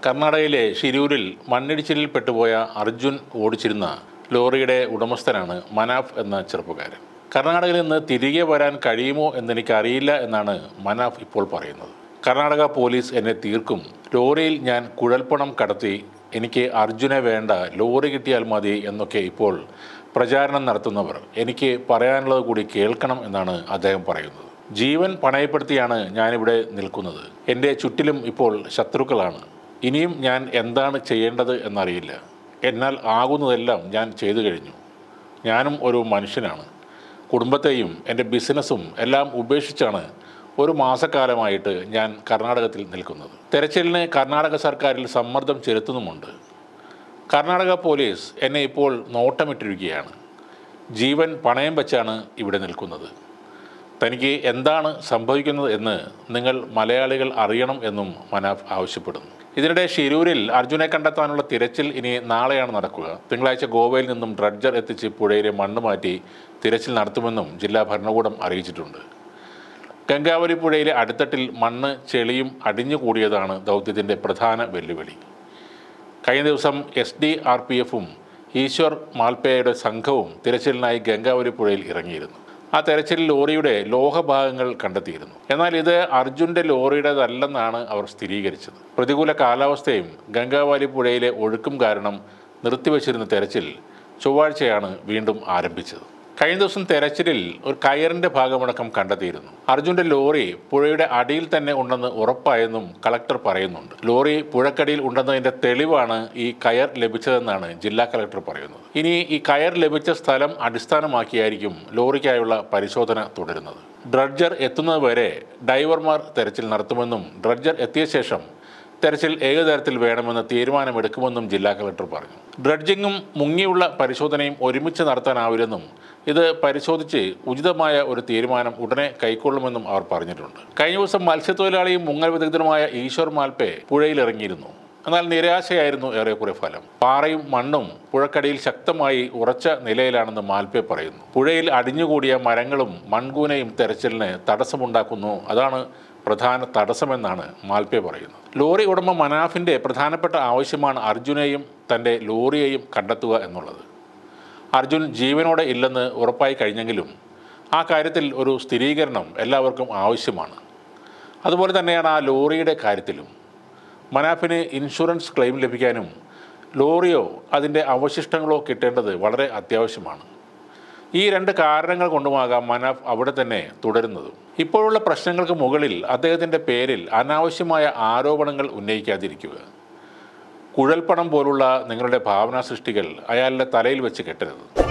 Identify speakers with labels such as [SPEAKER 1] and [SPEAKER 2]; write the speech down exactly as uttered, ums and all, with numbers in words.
[SPEAKER 1] കർണാടകയിലെ ഷിരൂരിൽ മണ്ണിടിച്ചിലിൽ പെട്ടുപോയ അർജുൻ ഓടിച്ചിരുന്ന ലോറിയുടെ ഉടമസ്ഥനാണ് മനാഫ് എന്ന ചെറുപ്പക്കാരൻ. കർണാടകയിൽ നിന്ന് തിരികെ വരാൻ കഴിയുമോ എന്നെനിക്കറിയില്ല എന്നാണ് മനാഫ് ഇപ്പോൾ പറയുന്നത്. കർണാടക പോലീസ് എന്നെ തീർക്കും, ലോറിയിൽ ഞാൻ കുഴൽപ്പണം കടത്തി, എനിക്ക് അർജുനെ വേണ്ട, ലോറി കിട്ടിയാൽ മതി എന്നൊക്കെ ഇപ്പോൾ പ്രചാരണം നടത്തുന്നവർ എനിക്ക് പറയാനുള്ളത് കൂടി കേൾക്കണം എന്നാണ് അദ്ദേഹം പറയുന്നത്. ജീവൻ പണയപ്പെടുത്തിയാണ് ഞാനിവിടെ നിൽക്കുന്നത്. എൻ്റെ ചുറ്റിലും ഇപ്പോൾ ശത്രുക്കളാണ്. ഇനിയും ഞാൻ എന്താണ് ചെയ്യേണ്ടത് എന്നറിയില്ല. എന്നാൽ ആകുന്നതെല്ലാം ഞാൻ ചെയ്തു കഴിഞ്ഞു. ഞാനും ഒരു മനുഷ്യനാണ്. കുടുംബത്തെയും എൻ്റെ ബിസിനസ്സും എല്ലാം ഉപേക്ഷിച്ചാണ് ഒരു മാസക്കാലമായിട്ട് ഞാൻ കർണാടകത്തിൽ നിൽക്കുന്നത്. തെരച്ചിലിന് കർണാടക സർക്കാരിൽ സമ്മർദ്ദം ചെലുത്തുന്നുമുണ്ട്. കർണാടക പോലീസ് എന്നെ ഇപ്പോൾ നോട്ടമിട്ടിരിക്കുകയാണ്. ജീവൻ പണയം വെച്ചാണ് ഇവിടെ നിൽക്കുന്നത്. തനിക്ക് എന്താണ് സംഭവിക്കുന്നത് എന്ന് നിങ്ങൾ മലയാളികൾ അറിയണം എന്നും മനാഫ് ആവശ്യപ്പെടുന്നു. ഇതിനിടെ ഷിരൂരിൽ അർജുനെ കണ്ടെത്താനുള്ള തിരച്ചിൽ ഇനി നാളെയാണ് നടക്കുക. തിങ്കളാഴ്ച ഗോവയിൽ നിന്നും ഡ്രഡ്ജർ എത്തിച്ച് പുഴയിലെ മണ്ണ് മാറ്റി തിരച്ചിൽ നടത്തുമെന്നും ജില്ലാ ഭരണകൂടം അറിയിച്ചിട്ടുണ്ട്. ഗംഗാവലി പുഴയിലെ അടിത്തട്ടിൽ മണ്ണ് ചെളിയും അടിഞ്ഞുകൂടിയതാണ് ദൗത്യത്തിൻ്റെ പ്രധാന വെല്ലുവിളി. കഴിഞ്ഞ ദിവസം എസ് ഡി ആർ പി എഫും ഈശ്വർ മാൽപേയുടെ സംഘവും തിരച്ചിലിനായി ഗംഗാവലി പുഴയിൽ ഇറങ്ങിയിരുന്നു. ആ തെരച്ചിൽ ലോറിയുടെ ലോഹഭാഗങ്ങൾ കണ്ടെത്തിയിരുന്നു. എന്നാൽ ഇത് അർജുൻ്റെ ലോറിയുടേതല്ലെന്നാണ് അവർ സ്ഥിരീകരിച്ചത്. പ്രതികൂല കാലാവസ്ഥയും ഗംഗാവാലി പുഴയിലെ ഒഴുക്കും കാരണം നിർത്തിവച്ചിരുന്ന തെരച്ചിൽ ചൊവ്വാഴ്ചയാണ് വീണ്ടും ആരംഭിച്ചത്. കഴിഞ്ഞ ദിവസം തെരച്ചിലിൽ ഒരു കയറിൻ്റെ ഭാഗമടക്കം കണ്ടെത്തിയിരുന്നു. അർജുൻ്റെ ലോറി പുഴയുടെ അടിയിൽ തന്നെ ഉണ്ടെന്ന് ഉറപ്പായെന്നും കളക്ടർ പറയുന്നുണ്ട്. ലോറി പുഴക്കടിയിൽ ഉണ്ടെന്നതിൻ്റെ തെളിവാണ് ഈ കയർ ലഭിച്ചതെന്നാണ് ജില്ലാ കളക്ടർ പറയുന്നത്. ഇനി ഈ കയർ ലഭിച്ച സ്ഥലം അടിസ്ഥാനമാക്കിയായിരിക്കും ലോറിക്കായുള്ള പരിശോധന തുടരുന്നത്. ഡ്രഡ്ജർ എത്തുന്നതുവരെ ഡൈവർമാർ തെരച്ചിൽ നടത്തുമെന്നും ഡ്രഡ്ജർ എത്തിയ ശേഷം തെരച്ചിൽ ഏത് തരത്തിൽ വേണമെന്ന് തീരുമാനമെടുക്കുമെന്നും ജില്ലാ കളക്ടർ പറഞ്ഞു. ഡ്രഡ്ജിങ്ങും മുങ്ങിയുള്ള പരിശോധനയും ഒരുമിച്ച് നടത്താനാവില്ലെന്നും ഇത് പരിശോധിച്ച് ഉചിതമായ ഒരു തീരുമാനം ഉടനെ കൈക്കൊള്ളുമെന്നും അവർ പറഞ്ഞിട്ടുണ്ട്. കഴിഞ്ഞ ദിവസം മത്സ്യത്തൊഴിലാളിയും മുങ്ങൽ വിദഗ്ധനുമായ ഈശ്വർ മാൽപേ പുഴയിലിറങ്ങിയിരുന്നു. എന്നാൽ നിരാശയായിരുന്നു ഏറെക്കുറെ ഫലം. പാറയും മണ്ണും പുഴക്കടിയിൽ ശക്തമായി ഉറച്ച നിലയിലാണെന്ന് മാൽപേ പറയുന്നു. പുഴയിൽ അടിഞ്ഞുകൂടിയ മരങ്ങളും മൺകൂനയും തെരച്ചിലിന് തടസ്സമുണ്ടാക്കുന്നു. അതാണ് പ്രധാന തടസ്സമെന്നാണ് മാൽപേ പറയുന്നത്. ലോറി ഉടമ മനാഫിൻ്റെ പ്രധാനപ്പെട്ട ആവശ്യമാണ് അർജുനെയും തൻ്റെ ലോറിയെയും കണ്ടെത്തുക എന്നുള്ളത്. അർജുൻ ജീവനോടെ ഇല്ലെന്ന് ഉറപ്പായി കഴിഞ്ഞെങ്കിലും ആ കാര്യത്തിൽ ഒരു സ്ഥിരീകരണം എല്ലാവർക്കും ആവശ്യമാണ്. അതുപോലെ തന്നെയാണ് ആ ലോറിയുടെ കാര്യത്തിലും. മനാഫിന് ഇൻഷുറൻസ് ക്ലെയിം ലഭിക്കാനും ലോറിയോ അതിൻ്റെ അവശിഷ്ടങ്ങളോ കിട്ടേണ്ടത് വളരെ അത്യാവശ്യമാണ്. ഈ രണ്ട് കാരണങ്ങൾ കൊണ്ടുമാകാം മനാഫ് അവിടെ തന്നെ തുടരുന്നതും. ഇപ്പോഴുള്ള പ്രശ്നങ്ങൾക്ക് മുകളിൽ അദ്ദേഹത്തിൻ്റെ പേരിൽ അനാവശ്യമായ ആരോപണങ്ങൾ ഉന്നയിക്കാതിരിക്കുക. കുഴൽപ്പണം പോലുള്ള നിങ്ങളുടെ ഭാവനാ സൃഷ്ടികൾ അയാളുടെ തലയിൽ വെച്ച് കെട്ടരുത്.